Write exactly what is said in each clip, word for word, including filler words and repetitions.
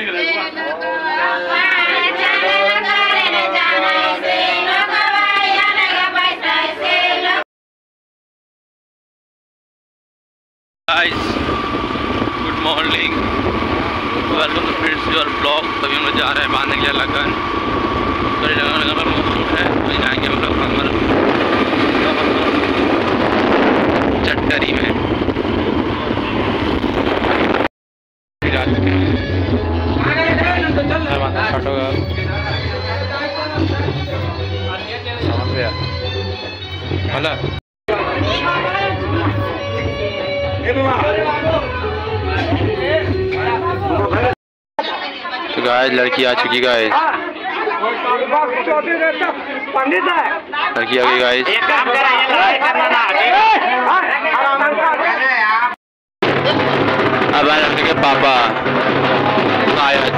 Guys good morning, welcome to friends your blog. तभी हम लोग जा रहे हैं बांधने के लिए लगन। तो लगन का मौसम है, तो जाएंगे हम लोग हमर चट्टरी में। तो गाइस लड़की आ चुकी गाइस, लड़की आ गई गाइस। अब आए लड़के के पापा आया।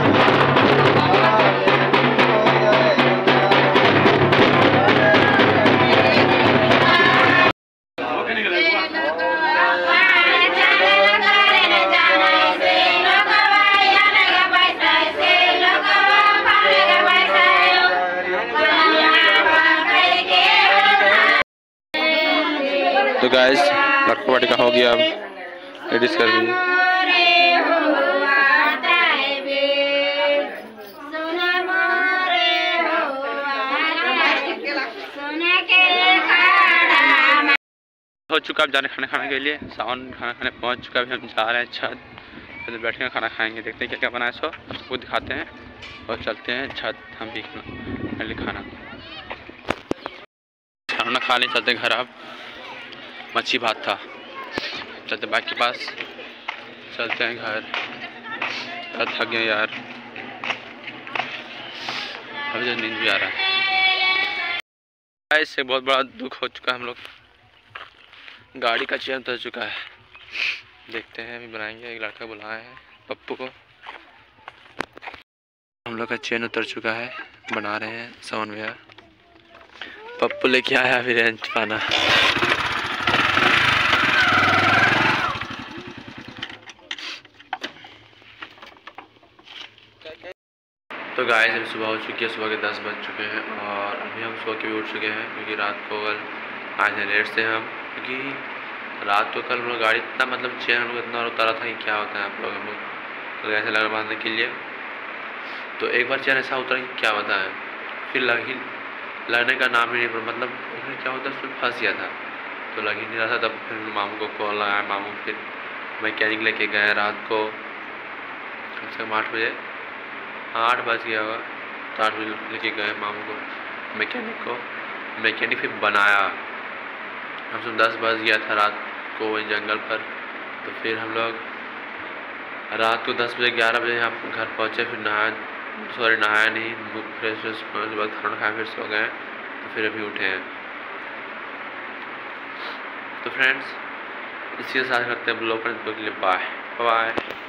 तो गाइस लड़का पार्टी का हो गया, अब लेडीज कर रही है। हो चुका अब जाने खाना खाने के लिए, सावन खाना खाने पहुंच चुका। अभी हम जा रहे हैं छत, छत बैठ कर खाना खाएंगे। देखते हैं क्या क्या बनाए, सो आपको दिखाते हैं और चलते हैं छत हम भी पहले खाना खाना खा लें, चलते घर। अब मच्छी भात था, चलते बाइक के पास, चलते हैं घर। थक गए यार, अभी तो नींद भी आ रहा है। इससे बहुत बड़ा दुख हो चुका है, हम लोग गाड़ी का चेन उतर चुका है। देखते हैं अभी बनाएंगे। एक लड़का बुलाया है पप्पू को, हम लोग का चेन उतर चुका है, बना रहे हैं सावन भैया। पप्पू लेके आया अभी रेंच पाना। तो गाइस अभी सुबह हो चुकी है, सुबह के दस बज चुके हैं और अभी हम सुबह के भी उठ चुके हैं, क्योंकि रात को कल आए थे लेट से हम। क्योंकि रात को कल हम लोग गाड़ी इतना मतलब चेन हम लोग इतना उतारा था कि क्या होता है आप लोग हम लोग तो ऐसे लग बांधने के लिए। तो एक बार चेन ऐसा उतरा कि क्या होता है, फिर लग ही लगने का नाम ही नहीं पड़ा। मतलब उसमें क्या होता है, उसमें फंस गया था तो लग ही नहीं रहा था। तब फिर मामू को कॉल लगाया, मामू फिर मैकेनिक लेके गए रात को कम से कम आठ बजे, आठ बज गया होगा तो आठ बजे लेके गए मामू को मैकेनिक को। मैकेनिक फिर बनाया, हम सब दस बज गया था रात को वही जंगल पर। तो फिर हम लोग रात को दस बजे ग्यारह बजे यहाँ घर पहुँचे। फिर नहाया, सॉरी नहाया नहीं, फ्रेश फ्रेश उसके बाद खाना खाया, फिर सो गए। तो फिर अभी उठे हैं। तो फ्रेंड्स इसी के साथ करते हैं ब्लॉग, के लिए बाय बाय।